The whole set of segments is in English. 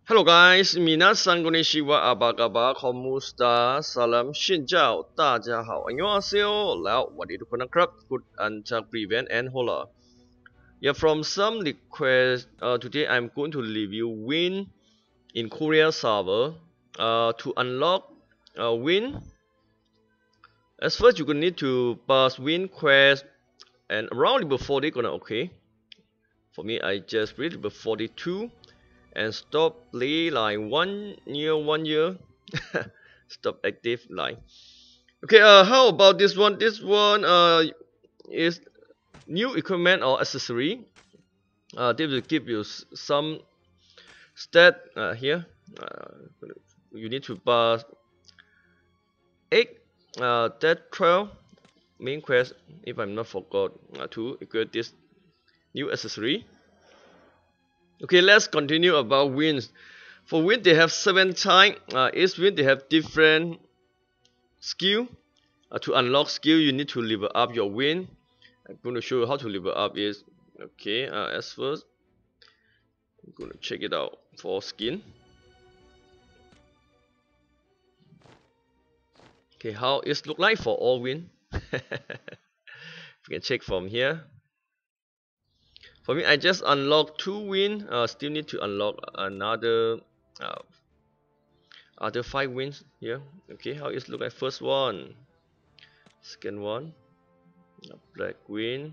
Hello guys, minasan konnichiwa, apa kabar? Komusta? Salam Shinjao, 大家好, 안녕하세요. Lao, what did you crab? Good until prevent and hola. Yeah, from some request, today I'm going to review Win in Korea server. To unlock Win, as first you're gonna need to pass Win quest and around level 40 gonna okay. For me, I just reached level 42. And stop play like 1 year. Stop active line. Okay, how about this one? This one is new equipment or accessory. They will give you some stat here. You need to pass 8 that 12 main quest if I'm not forgot to equip this new accessory. Okay, let's continue about wins. For win, they have 7 types. Each win, they have different skill. To unlock skill, you need to level up your win. I'm going to show you how to level up is. Okay, as first, I'm going to check it out for skin. Okay, how it look like for all win. You can check from here. For me, I just unlocked 2 wins. Still need to unlock another other 5 wins here. Okay, how it look like? First one, second one, black win,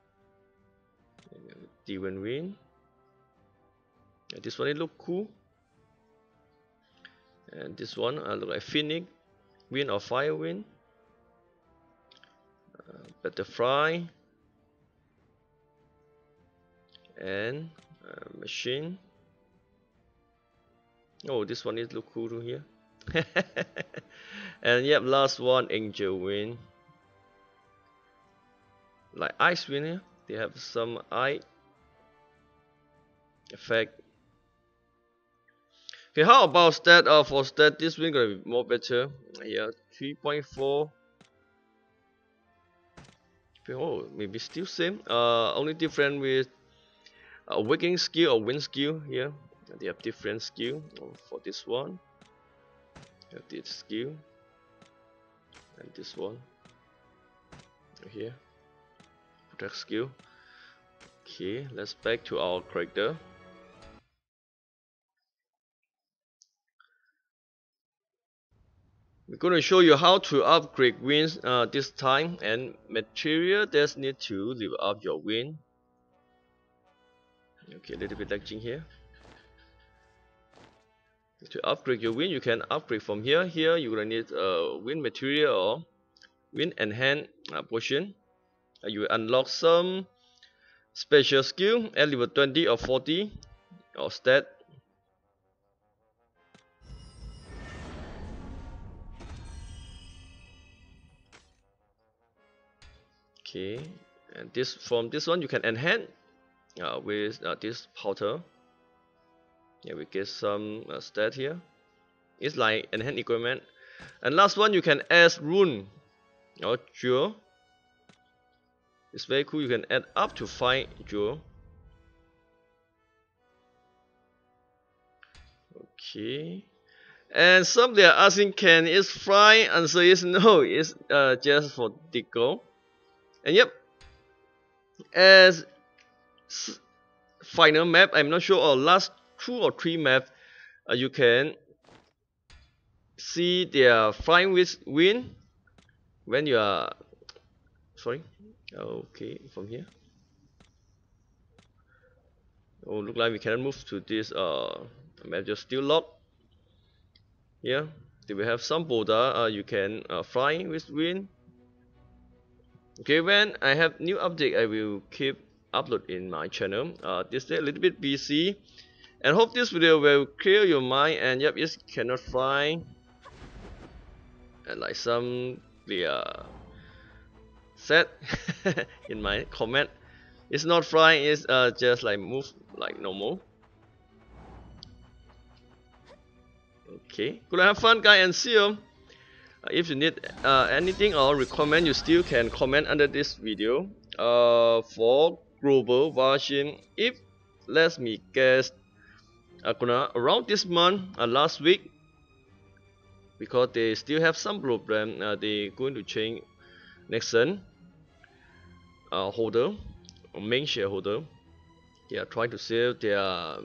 demon win. This one it look cool, and this one look like phoenix win or fire win, butterfly, and machine. Oh, this one is look cool here. And yep, last one, angel win. Like ice win here. They have some eye effect. Okay, how about stat? For stat, this win gonna be more better. Here, 3.4. Oh, maybe still same. Only different with awakening skill or wind skill here. They have different skill. For this one, you have this skill, and this one here, protect skill. Okay, let's back to our character. We're going to show you how to upgrade wins this time, and material that's need to level up your win. Okay, a little bit lagging here. To upgrade your win, you can upgrade from here. Here you're gonna need win material or win enhance potion. You will unlock some special skill at level 20 or 40 or stat. Okay, and this from this one you can enhance with this powder. Yeah, we get some stat here. It's like enhanced equipment. And last one, you can add rune or jewel. It's very cool. You can add up to 5 jewel. Okay. And some they are asking, can it fly? Answer is no. It's just for deco. And yep, as final map, I'm not sure, or last 2 or 3 maps, you can see they are flying with wind when you are sorry. Okay, from here. Oh, look like we cannot move to this map, just still locked. Here they will have some boulder you can fly with wind. Okay, when I have new update, I will keep upload in my channel. This day a little bit busy, and hope this video will clear your mind. And yep, it cannot fly, and like some said in my comment, it's not flying, it's just like move like normal. Okay, good, have fun guys, and see you. If you need anything or recommend, you still can comment under this video. For global version, if let me guess around this month, last week, because they still have some problem, they going to change Nexon holder, main shareholder. They are trying to sell their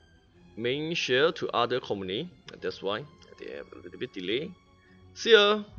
main share to other company. That's why they have a little bit delay. See ya.